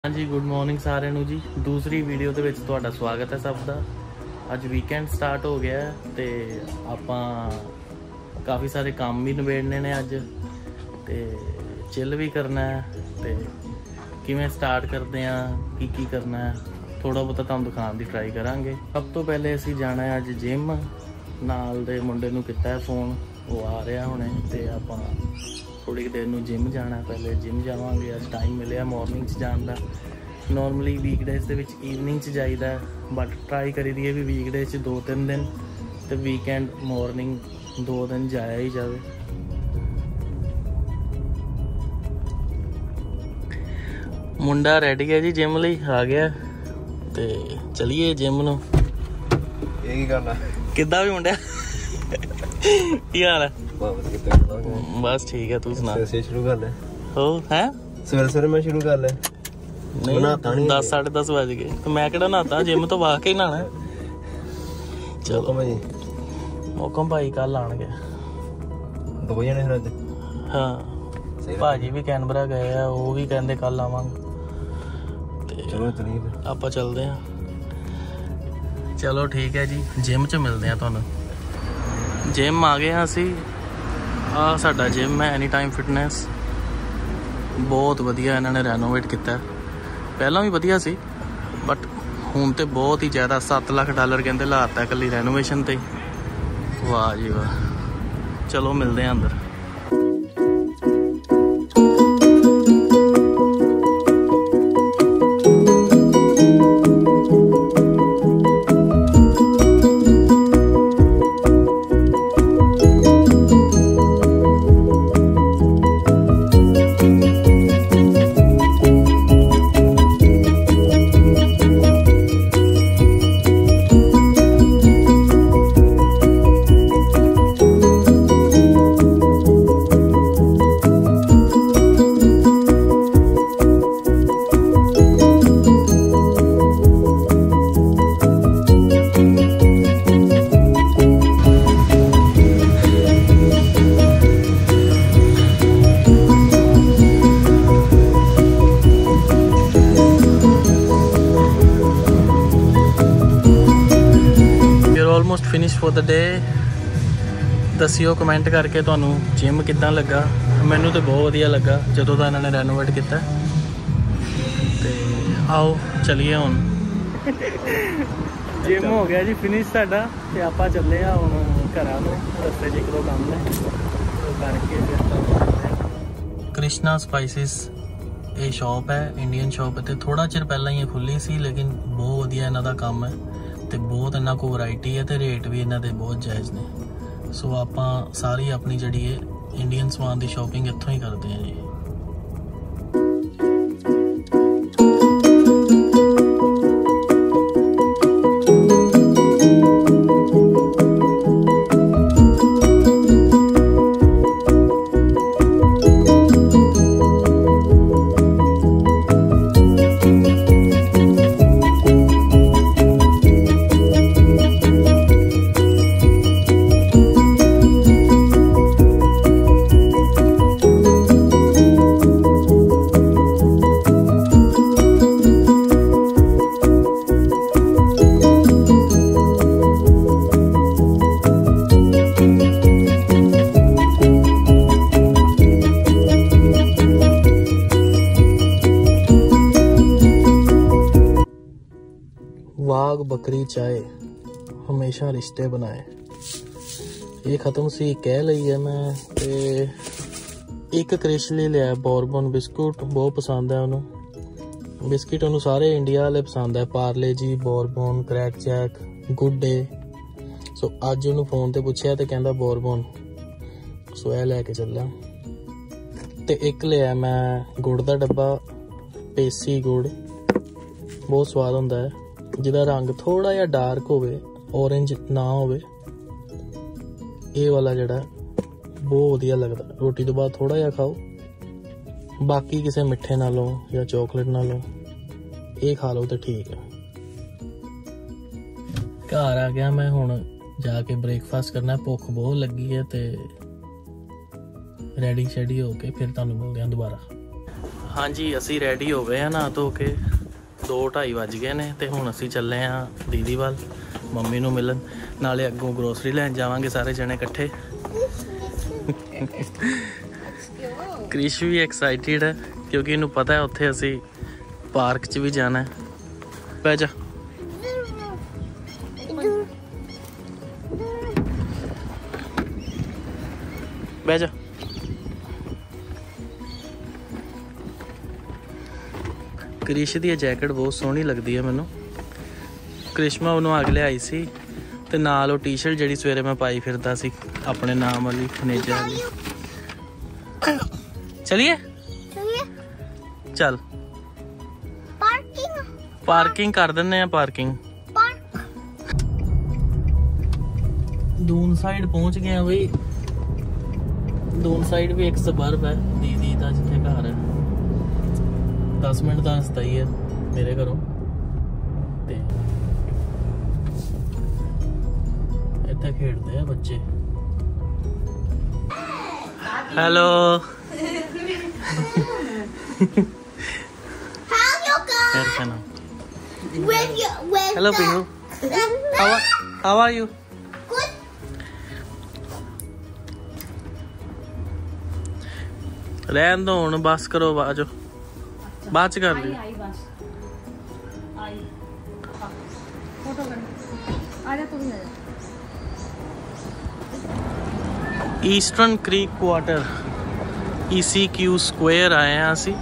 हाँ जी, good morning साਰਿਆਂ ਨੂੰ जी। दूसरी वीडियो ਦੇ ਵਿੱਚ ਤੁਹਾਡਾ ਸਵਾਗਤ है सब ਦਾ। ਅੱਜ ਵੀਕਐਂਡ ਸਟਾਰਟ ਹੋ ਗਿਆ ਤੇ ਆਪਾਂ ਕਾਫੀ ਸਾਰੇ ਕੰਮ ਵੀ ਨਿਬੇੜਨੇ ਨੇ ਅੱਜ ਤੇ ਚਿੱਲ ਵੀ ਕਰਨਾ ਹੈ ਤੇ ਕਿਵੇਂ ਸਟਾਰਟ ਕਰਦੇ ਆ ਕੀ ਕਰਨਾ ਹੈ ਥੋੜਾ ਬਹੁਤਾ ਤੁਹਾਨੂੰ ਦਿਖਾਉਣ ਦੀ ਟਰਾਈ ਕਰਾਂਗੇ। ਸਭ ਤੋਂ ਪਹਿਲੇ ਅਸੀਂ ਜਾਣਾ ਹੈ ਅੱਜ ਜਿਮ। ਨਾਲ ਦੇ ਮੁੰਡੇ ਨੂੰ ਕੀਤਾ ਹੈ ਫੋਨ, ਉਹ ਆ ਰਿਹਾ ਹੁਣੇ ਤੇ ਆਪਾਂ थोड़ी देर में जिम जाना। पहले जिम जावांगे। अज टाइम मिले मॉर्निंग जाने का। नॉर्मली वीकडेज के ईवनिंग जाइदा बट ट्राई करी दी है भी वीकडेज 2-3 दिन तो वीकेंड मॉर्निंग 2 दिन जाया ही जाए। मुंडा रेडी है जी जिम लई आ गया ते चलिए जिम नूं। यही करना किद्दां भी मुंडा की हाल है? बस ठीक है, तू सुना। शुरू कर ले। हो है सवेरे मैं शुरू कर ले। नहीं 10-10:30 बज गए तो मैं केड़ा नहाता जिम तो वाकई नहाना। चलो भाई मौकम भाई कल आणगे 2 जने फिर। हाँ भाजी भी कैनबरा गए हैं, वो भी कहते कल आवांगे। चलो चलिए आप चलते हैं। चलो ठीक है जी, जिम च मिलते हैं तुहानूं। जिम आ गए असी। आ साडा जिम है एनी टाइम फिटनेस। बहुत वधिया इन्होंने रेनोवेट किया। पहला भी वधिया सी बट हुण तो बहुत ही ज़्यादा $7 लाख कहते लाता कली रेनोवेशन ते। वाह जी वाह। चलो मिलते हैं अंदर। Almost finish for the day. दसियो कमेंट करके तुहानू जिम किद्दां लगा। मैनू तो बहुत वधिया लगा जदों दा इन्होंने रेनोवेट किया। ते आओ चलिए हुण। जिम हो गया जी फिनिश साडा ते आपां चले आ हुण घरां नूं। रस्ते च 1-2 काम ने करके फिर कृष्णा स्पाइसिस ये शॉप है, इंडियन शॉप है। तो थोड़ा चिर पहला ही खुली सी लेकिन बहुत वधिया इन्हां दा काम है ते बहुत इन्हां को वैरायटी है ते रेट भी इन्हां दे बहुत जायज़ ने। सो आपां सारी अपनी जिहड़ी है इंडियन समान की शॉपिंग इत्थों ही करते हैं जी। वाग बकरी चाय हमेशा रिश्ते बनाए। ये खत्म सी कह ली है मैं। ते एक क्रिशली लिया बॉर्बन बिस्कुट, बहुत पसंद है उन्होंने। बिस्किट उन्होंने सारे इंडिया वाले पसंद है, Parle G, bourbon, crack jack, good day. सो अज उन्होंने फोन ते पूछया तो कहंदा बॉर्बन। सो यह लैके चलिया। ते एक लिया मैं गुड़ का डब्बा, पेसी गुड़, बहुत स्वाद होंदा है। जिहदा रंग थोड़ा जिहा डार्क होवे, ऑरेंज ना होवे। ये वाला जिहड़ा बहुत वधिया लगदा। रोटी तो बाद थोड़ा जिहा खाओ, बाकी किसी मिठे नालों या चॉकलेट नालों ये खा लो तो ठीक है। घर आ गया मैं, हुण जाके ब्रेकफास्ट करना। भुख बहुत लगी है तो रेडी शेडी होके फिर तुहानूं मिलदे हां दोबारा। हाँ जी असी रेडी हो गए हैं नहा धो के 2-2:30 वज गए ने ते हुण असी चले हाँ दीदी वाल मम्मी नूं मिलन नाले अगों ग्रोसरी लैन जावांगे सारे जने इकट्ठे। क्रिश भी एक्साइटेड है क्योंकि इन्हूं पता है उत्थे असी पार्क च भी जाना है। बह जा बह जा। क्रिश दी जैकेट बहुत सोहनी लगती है मैनू। क्रिश्मा उन्होंने अग लियाई सी ते नाल टी शर्ट जिहड़ी सवेरे मैं पाई फिरदा सी अपने नाम वाली खनेजा वाली। चलिए चल पार्किंग कर दें पार्किंग। दून साइड पहुंच गए हैं बई। दून साइड भी एक सबर्ब है दीदी का जिथे घर है 10 मिनट का रस्ता ही है मेरे घरों। इतने खेलते हैं बच्चे। Hello hello Pihu how are you? रहन दो हुण बस करो बाजो बाद च कर ली। Eastern Creek Quarter ECQ square आए हैं असी।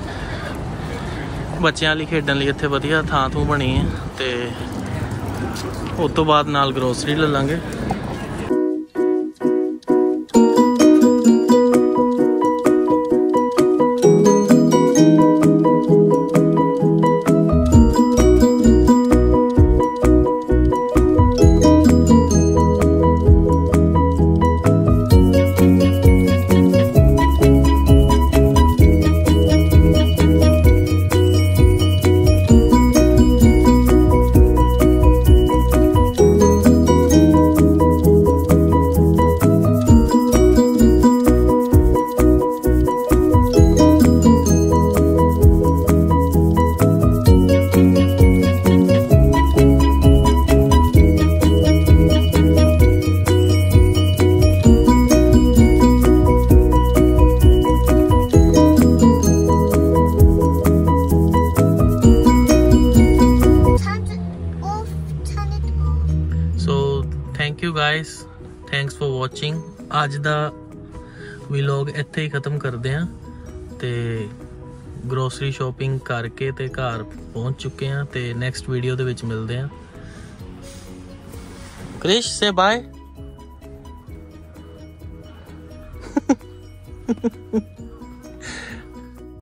बच्चों लिए खेडन लिए इत्थे वधिया थां थूं बनी है ते उस तो बाद नाल ग्रोसरी ले लांगे। Guys thanks for watching. अज दा व्लॉग इत्थे ही खत्म करते हैं ते ग्रोसरी शॉपिंग करके ते घर पहुंच चुके हैं ते नेक्स्ट वीडियो दे विच मिलते हैं। क्रिश से बाय।